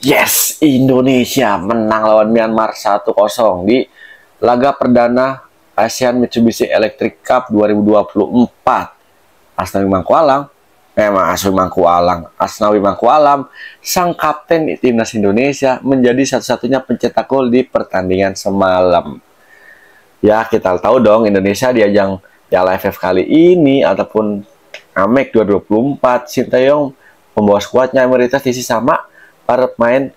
Yes, Indonesia menang lawan Myanmar 1-0 di laga perdana ASEAN Mitsubishi Electric Cup 2024. Asnawi Mangkualam, sang kapten timnas Indonesia, menjadi satu-satunya pencetak gol di pertandingan semalam. Ya, kita tahu dong Indonesia di ajang Piala AFF kali ini ataupun AMEK 2024, Sintayong membawa skuadnya mayoritas diisi sama para pemain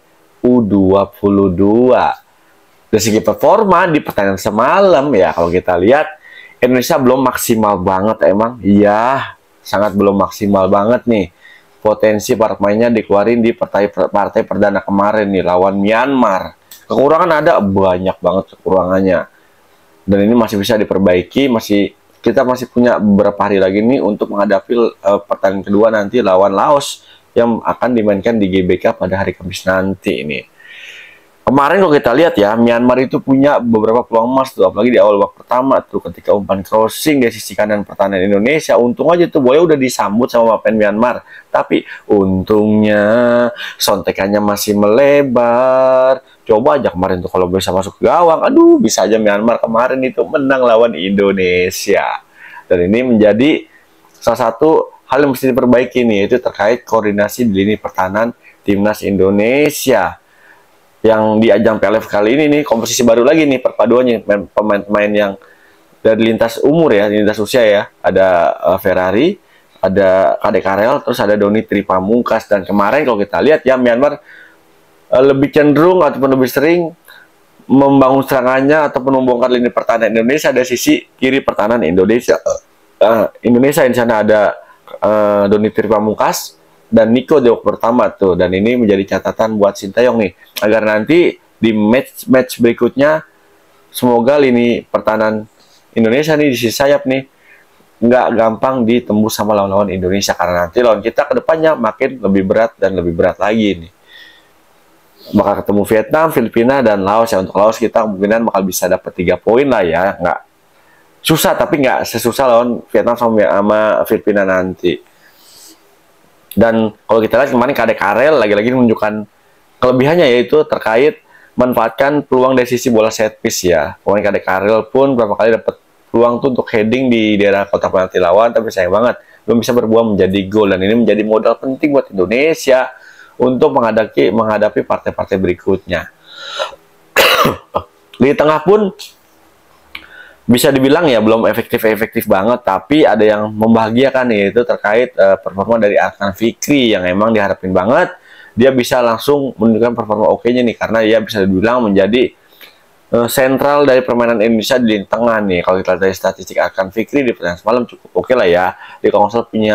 U22. Dari segi performa di pertandingan semalam ya, kalau kita lihat Indonesia belum maksimal banget emang. Iya, sangat belum maksimal banget nih. Potensi para pemainnya dikeluarin di partai perdana kemarin nih lawan Myanmar. Kekurangan ada banyak banget kekurangannya. Dan ini masih bisa diperbaiki, kita masih punya beberapa hari lagi nih untuk menghadapi pertandingan kedua nanti lawan Laos yang akan dimainkan di GBK pada hari Kamis nanti ini. Kemarin kalau kita lihat ya, Myanmar itu punya beberapa peluang emas tuh, apalagi di awal babak pertama tuh ketika umpan crossing dari sisi kanan pertahanan Indonesia. Untung aja tuh bola udah disambut sama pemain Myanmar, tapi untungnya sontekannya masih melebar. Coba aja kemarin tuh kalau bisa masuk ke gawang, aduh bisa aja Myanmar kemarin itu menang lawan Indonesia. Dan ini menjadi salah satu hal yang mesti diperbaiki nih, yaitu terkait koordinasi di lini pertahanan timnas Indonesia. Yang di ajang PLF kali ini nih, komposisi baru lagi nih perpaduannya, pemain-pemain yang dari lintas umur ya, lintas usia ya. Ada Ferrari, ada Kadek Karel, terus ada Doni Tripamungkas. Dan kemarin kalau kita lihat ya, Myanmar lebih cenderung ataupun lebih sering membangun serangannya ataupun membongkar lini pertahanan Indonesia dari sisi kiri pertahanan Indonesia. Indonesia di sana ada Doni Tripamungkas dan Nico di babak pertama tuh, dan ini menjadi catatan buat Sintayong nih agar nanti di match berikutnya semoga lini pertahanan Indonesia nih di sisi sayap nih nggak gampang ditembus sama lawan-lawan Indonesia, karena nanti lawan kita kedepannya makin lebih berat dan lebih berat lagi nih. Bakal ketemu Vietnam, Filipina, dan Laos ya. Untuk Laos kita kemungkinan bakal bisa dapat 3 poin lah ya, nggak susah tapi nggak sesusah lawan Vietnam sama Filipina nanti. Dan kalau kita lihat kemarin Kadek Karel lagi-lagi menunjukkan kelebihannya, yaitu terkait manfaatkan peluang dari sisi bola set piece ya. Kemarin Kadek Karel pun berapa kali dapat peluang tuh untuk heading di daerah kotak penalti lawan, tapi sayang banget belum bisa berbuah menjadi gol. Dan ini menjadi modal penting buat Indonesia untuk menghadapi partai-partai berikutnya. Di tengah pun bisa dibilang ya belum efektif banget, tapi ada yang membahagiakan nih, yaitu terkait performa dari Arkan Fikri yang emang diharapin banget dia bisa langsung menunjukkan performa oke-nya nih, karena dia bisa dibilang menjadi sentral dari permainan Indonesia di lini tengah nih. Kalau kita lihat dari statistik Arkan Fikri di pertandingan semalam cukup oke lah ya. Dia kalau nggak salah punya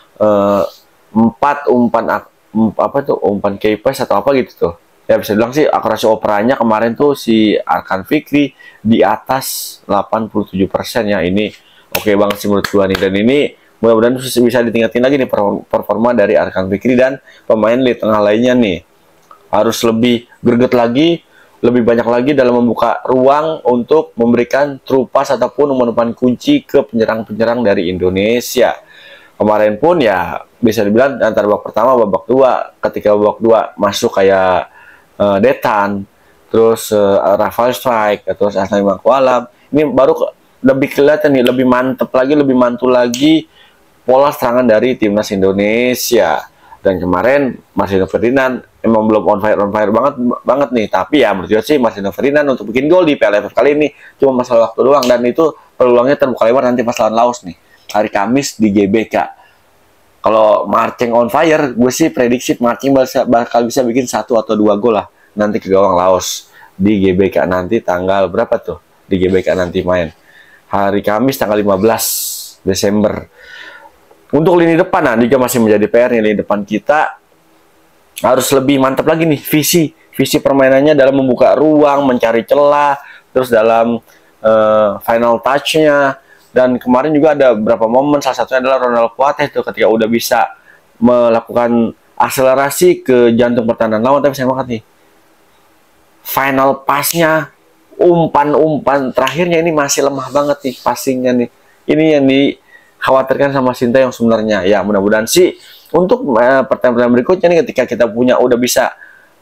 4 umpan key pass atau apa gitu tuh. Ya bisa bilang sih akurasi operanya kemarin tuh si Arkan Fikri di atas 87% ya. Ini oke banget sih menurut gua nih. Dan ini mudah-mudahan bisa ditingkatin lagi nih performa dari Arkan Fikri, dan pemain di tengah lainnya nih harus lebih greget lagi, lebih banyak lagi dalam membuka ruang untuk memberikan true pass ataupun umpan kunci ke penyerang-penyerang dari Indonesia. Kemarin pun ya bisa dibilang antara babak pertama babak dua, ketika babak dua masuk kayak Detan, terus Rafael Strike, terus Asnawi Mangkualam, ini baru lebih kelihatan nih, lebih mantep lagi, lebih mantul lagi pola serangan dari timnas Indonesia. Dan kemarin Marcelino Ferdinand emang belum on fire banget nih, tapi ya menurut sih Marcelino Ferdinand untuk bikin gol di Piala AFF kali ini cuma masalah waktu doang, dan itu peluangnya terbuka lebar nanti pas lawan Laos nih hari Kamis di GBK. Kalau Marceng on fire, gue sih prediksi Marceng bakal bisa bikin 1 atau 2 gol lah nanti ke gawang Laos di GBK nanti tanggal berapa tuh di GBK nanti main hari Kamis tanggal 15 Desember. Untuk lini depan nah juga masih menjadi PR nih. Lini depan kita harus lebih mantap lagi nih visi permainannya dalam membuka ruang, mencari celah, terus dalam final touch-nya. Dan kemarin juga ada beberapa momen, salah satunya adalah Ronald Kuateh tuh ketika udah bisa melakukan akselerasi ke jantung pertahanan lawan, tapi sayang banget nih final pass-nya, umpan terakhirnya ini masih lemah banget nih passing-nya nih. Ini yang dikhawatirkan sama Sintayong sebenarnya. Ya mudah-mudahan sih untuk pertandingan berikutnya nih, ketika kita udah bisa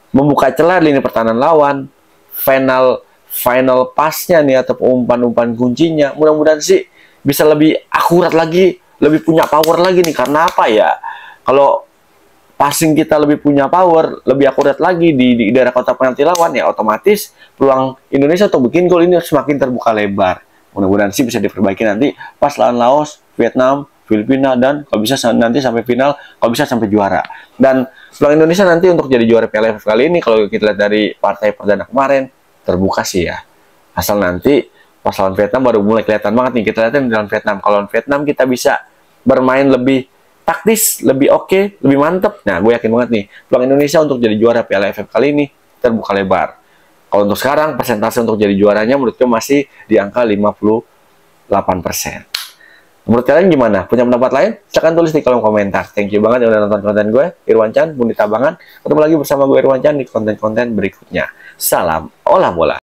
membuka celah lini pertahanan lawan, final pasnya nih atau umpan-umpan kuncinya, mudah-mudahan sih bisa lebih akurat lagi, lebih punya power lagi nih. Karena apa ya? Kalau passing kita lebih punya power, lebih akurat lagi di daerah kotak penalti lawan, ya otomatis peluang Indonesia untuk bikin gol ini semakin terbuka lebar. Mudah-mudahan sih bisa diperbaiki nanti pas lawan Laos, Vietnam, Filipina, dan kalau bisa nanti sampai final, kalau bisa sampai juara. Dan peluang Indonesia nanti untuk jadi juara Piala AFF kali ini, kalau kita lihat dari partai perdana kemarin, terbuka sih ya. Asal nanti pas lawan Vietnam baru mulai kelihatan banget nih. Kita lihatin dalam Vietnam. Kalau lawan Vietnam kita bisa bermain lebih taktis, lebih oke, lebih mantep. Nah, gue yakin banget nih, peluang Indonesia untuk jadi juara Piala AFF kali ini terbuka lebar. Kalau untuk sekarang, persentase untuk jadi juaranya menurut gue masih di angka 58%. Menurut kalian gimana? Punya pendapat lain? Silahkan tulis di kolom komentar. Thank you banget yang udah nonton konten gue, Irwan Chan, Bunda Tabangan. Ketemu lagi bersama gue, Irwan Chan, di konten-konten berikutnya. Salam olah bola.